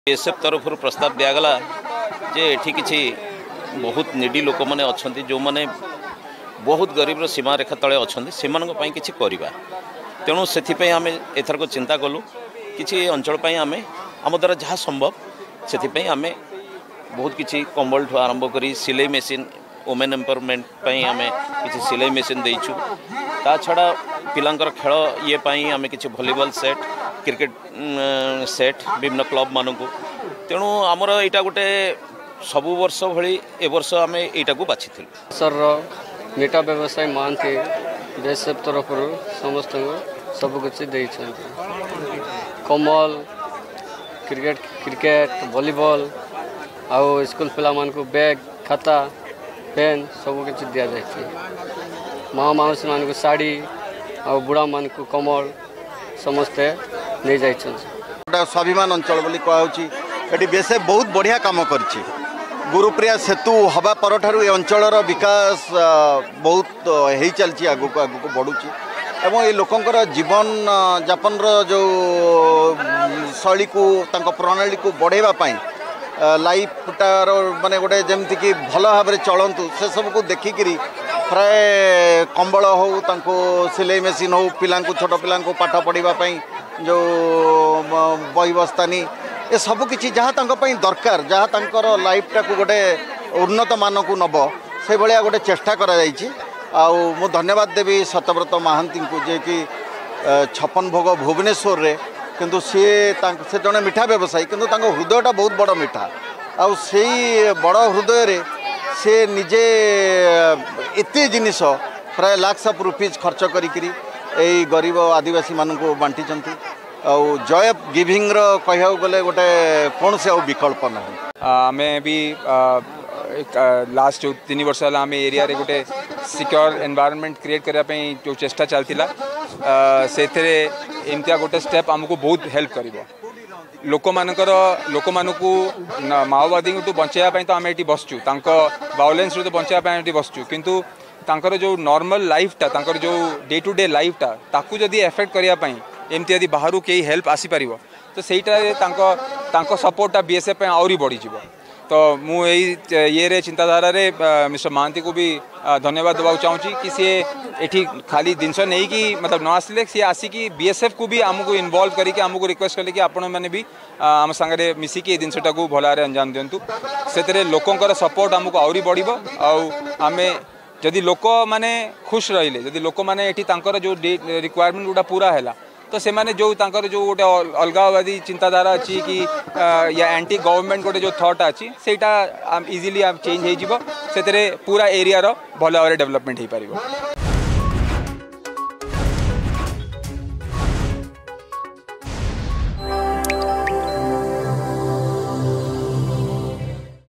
BSF तरफ प्रस्ताव दिगला जे एठी किछि बहुत निडी लोक मैंने अच्छा जो मैंने बहुत गरीब सीमा रेखा तले अच्छा से किसी करवा तेणु से आम एथरक चिंता कलु कि अंचल आम आम द्वारा जहाँ संभव से आम बहुत किसी कंबल ठू आरंभ कर सिलाई मेसीन वुमेन एम्पावरमेंट आम किसी सिलाई मेसीन देचु ता छड़ा पिलांकर खेल ये आम किसी वॉलीबॉल सेट क्रिकेट सेट विभिन्न क्लब मानक तेणु आमर यहाँ गोटे सबु वर्ष भली ए वर्ष आम यहाँ को बाछि सर मीठा व्यवसाय महांती बीएसएफ तरफ समस्त सबकिछ कमल क्रिकेट वॉलीबॉल आउ स्कूल पिला मानकु बैग खाता पेन सबकिछ दि जाए माँ माउसी मानकु साड़ी आ बुढ़ा मानकु कमल समस्ते नहीं जाइछन स्वाभिमान अंचल बोली कहउची एटी बीएसएफ बहुत बढ़िया काम करछि गुरुप्रिया सेतु हवा परठारु ए अंचलर विकास बहुत हो चलछि आगु को बढ़ुछि एवं ये लोकंकर जीवन यापन जो शैली को तांको प्रणाली को बढ़ेवा पाई लाइफटार माने गोटे जमती कि भल भाव चलतु से सब को देखिकी प्राय कंबल हो तांको सिलाई मेसीन हो पिला छोट पिला पाठ पढ़ाई जो बही बस्तानी ये सब किसी जहाँ दरकार जहाँ तंकर लाइफटा को गोटे उन्नत मान को नब से भाया गोटे चेष्टा करा मु धन्यवाद देवी सत्यव्रत महांती को जे कि 56 भोग भुवनेश्वर रे किंतु से जड़े मीठा व्यवसायी किंतु हृदयटा बहुत बड़ मीठा आउ से बड़ हृदय रे से निजे एते जिनिस प्राय लाक्स ऑफ रुपीज खर्च करी गरीब आदिवासी मानू बांटी आउ जय गिविंग कह गले गोटे कौन से विकल्प ना आम भी लास्ट जो 3 वर्ष है आम एरिया रे गोटे सिक्योर एनवायरनमेंट क्रिएट करने जो चेष्टा चलता से एमतिया गोटे स्टेप आमको बहुत हेल्प कर लोक मानू माओवादी तो बचाई तो आम ये बसचु वायलेंस तो बचाई बसचु किंतु तांकर जो नॉर्मल लाइफटा तांकर जो डे टू डे लाइफटा ताकू जदि एफेक्ट करने एमती यदि बाहर कई हेल्प आसीपर तो सहीटा सपोर्टा बीएसएफ आहरी बढ़ी तो मुझे ये चिंताधारा रे मिस्टर महांती को भी धन्यवाद देवा चाहूँगी कि सी एठी खाली जिनस नहीं कि मतलब न आसिले सी आसिकी बीएसएफ को भी आमको इनवॉल्व करके आमको रिक्वेस्ट कले कि आपण मैंने भी आम सांगे मिसिकी जिनसटा को भल भाव अंजाम दिंतु से लोकंर सपोर्ट आमको आहरी बढ़ आम जदि लोक मैंने खुश रहिले जदि लोक मैंने एठी तांकर जो रिक्वायरमेंट गुड़ा पूरा है तो से माने जो तांकर जो गोटे अलगावादी चिंताधारा अच्छी कि या एंटी गवर्नमेंट गोटे जो थॉट अच्छी सेटा इजीली चेंज हो पूरा एरिया रो भल भाव डेवलपमेंट हो पार।